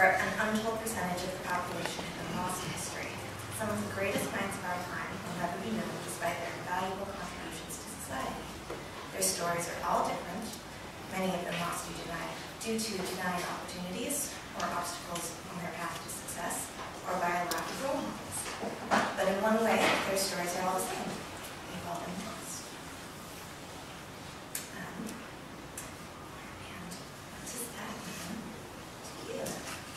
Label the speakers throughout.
Speaker 1: or an untold percentage of the population have been lost to history. Some of the greatest minds of our time will never be known despite their invaluable contributions to society. Their stories are all different. Many have been lost due to denying opportunities or obstacles on their path to success, or by a lack of role models. But in one way, their stories are all the same. They've all been lost. And what does that mean to you?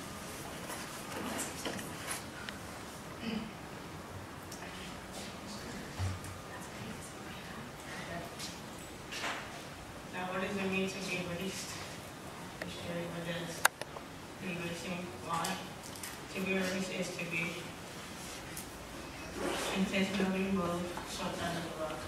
Speaker 2: Now, what does it mean to be released? What does releasing why? To be released is to be intentionally moved sometimes a lot.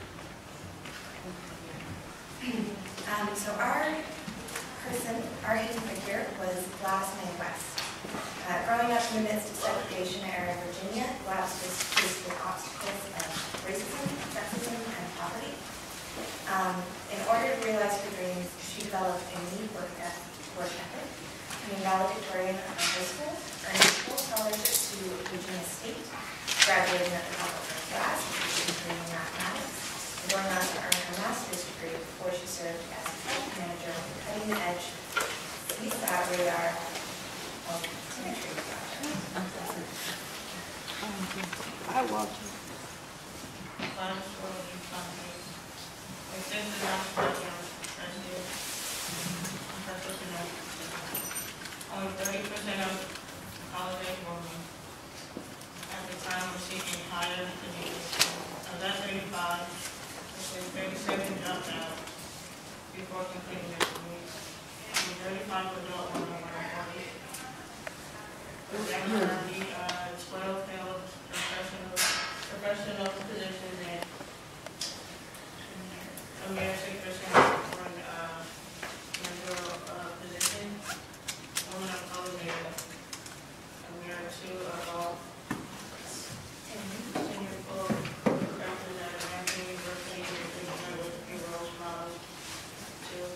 Speaker 1: So our hidden figure was Gladys Mae West. Growing up in the midst of segregation-era Virginia, Gladys was faced with obstacles of racism, sexism, and poverty. In order to realize her dreams, she developed a unique work ethic. Becoming valedictorian of high school, earned a full scholarship to Virginia State, graduating at the top of her class, including mathematics, and going on to earn her master's degree before she served as a project manager on the cutting-edge CSAT radar chemistry project.
Speaker 3: I watch it.
Speaker 2: Gladys World in Country. It says the last program, president, only 30% of college-age women at the time were seeking higher education. Of that 35, 37 dropped out before completing their degrees. 35 adult women were employed. Generally, 12 held professional positions and a mere 6% were in mentor positions. Women of color made a mere 2 of all tenure full professors at American University with a few role models too.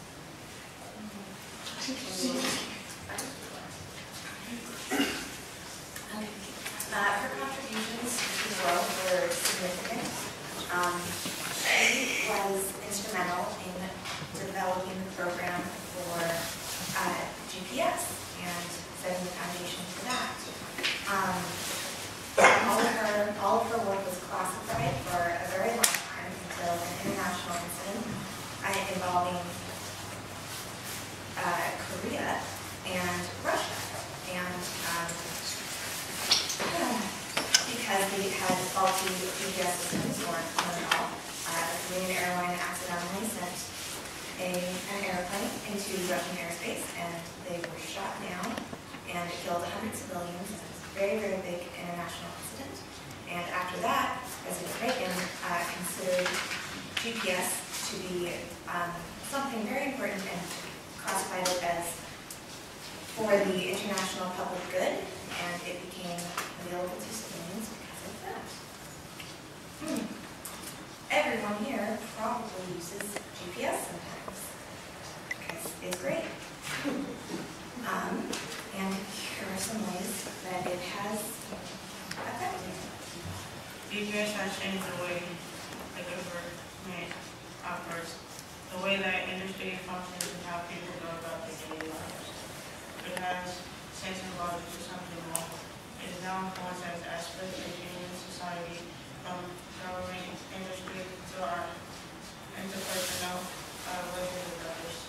Speaker 1: Her contributions to the world were significant. She was instrumental in developing the program for GPS and setting the foundation for that. All of her work was classified for a very long time until an international incident involving Korea and Russia. And because they had faulty GPS systems or Naval, the Korean airline accidentally sent an airplane into Russian airspace, and they were shot down, and it killed 100 civilians. It was a very, very big international incident. And after that, President Reagan considered GPS to be something very important and classified it as for the international public good, and it became available to civilians because of that. Everyone here probably uses GPS sometimes, because it's great. And here are some ways that it has affected.
Speaker 2: GPS has changed the way the government operates, the way that industry functions, and how people go about their daily lives. It has sense and logic to something more. It is now influenced as aspects of human society, from government, industry, to our interpersonal relations with others.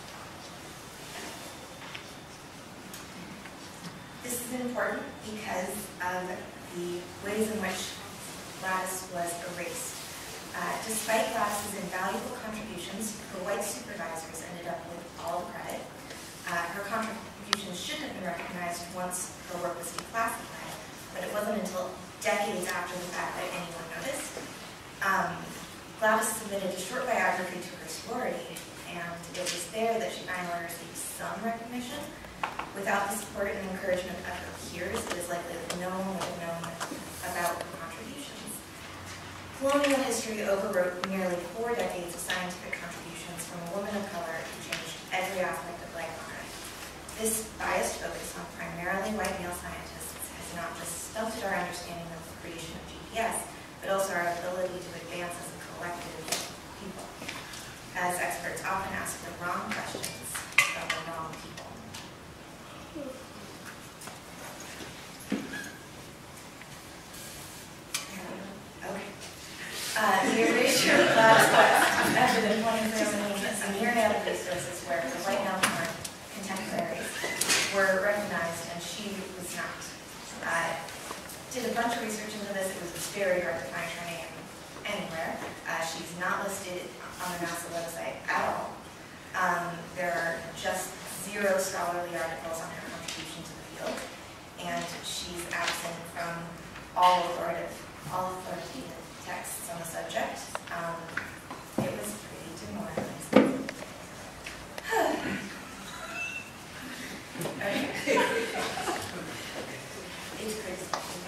Speaker 1: This is important because of the ways in which Gladys was erased. Despite Gladys's invaluable contributions, her white supervisors ended up with all the credit. Her contributions should have been recognized once her work was declassified, but it wasn't until decades after the fact that anyone noticed. Gladys submitted a short biography to her sorority, and it was there that she finally received some recognition. Without the support and encouragement of her peers, it is likely that no one would have known about her contributions. Colonial history overwrote nearly 4 decades of scientific contributions from a woman of color who changed every aspect of life on Earth. This biased focus on primarily white male scientists has not just stunted our understanding of the creation of GPS, but also our ability to advance as a collective people, as experts often ask the wrong questions from the wrong people. Okay. The erasure of Gladys West after the 2013 a myriad of resources where the white male contemporaries were recognized and she was not. Did a bunch of research into this. It was very hard to find her name anywhere. She's not listed on the NASA website at all. There are just 0 scholarly articles on her contribution to the field, and she's absent from all authoritative texts on the subject. It was pretty demoralizing. Okay. It's crazy.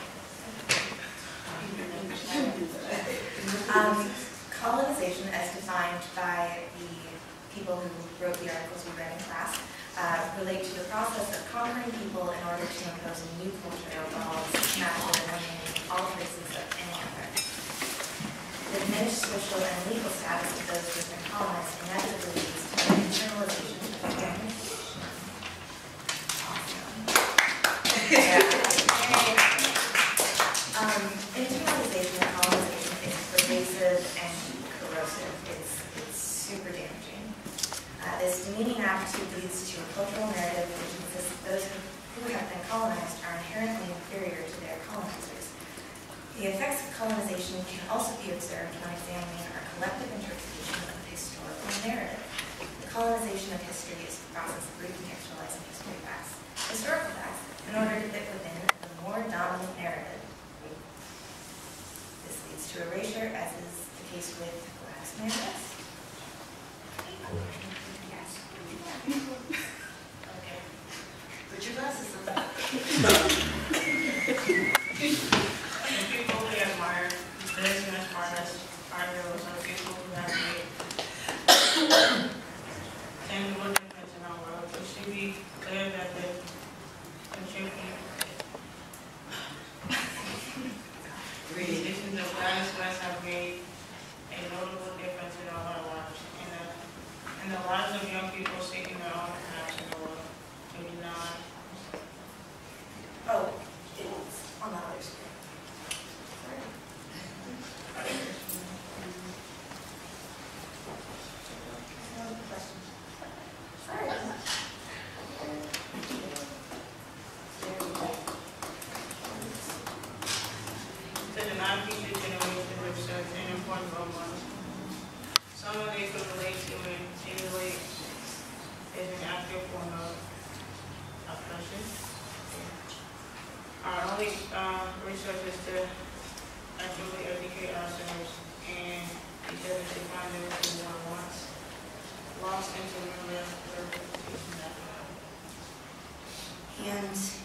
Speaker 1: Colonization, as defined by the people who wrote the articles we read in class, relate to the process of conquering people in order to impose a new culture of laws matched with eliminating all traces of any other. The diminished social and legal status of those who have been colonized inevitably leads to the internalization of the family. Internalization of colonization is pervasive and corrosive. It's super damaging. This demeaning attitude leads to a cultural narrative which insists that those who have been colonized are inherently inferior to their colonizers. The effects of colonization can also be observed when examining our collective interpretation of the historical narrative. The colonization of history is the process of recontextualizing historical facts, in order to fit within the more dominant narrative. This leads to erasure, as is the case with Gladys Mae West. Yes. Okay. Put your glasses on.
Speaker 2: The people we admire, Gladys Mae West, are heroes, are people who have made tangible difference in our world. It should be clear that the contributions of Gladys West have made a notable difference in all our lives, and the lives of young people seeking their own paths in the world. We do not.
Speaker 1: Oh, it's on the other screen.
Speaker 2: Someone they could relate to and emulate is an active form of oppression. Our only resource is to actively educate ourselves and each other to find everything one wants, lost and to remember their reputation.
Speaker 1: And